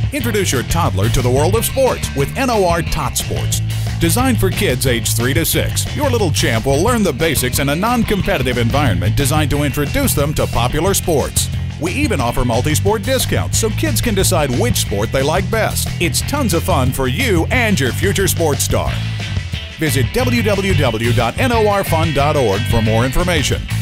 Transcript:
Introduce your toddler to the world of sports with NOR Tot Sports. Designed for kids age 3 to 6, your little champ will learn the basics in a non-competitive environment designed to introduce them to popular sports. We even offer multi-sport discounts so kids can decide which sport they like best. It's tons of fun for you and your future sports star. Visit www.norfun.org for more information.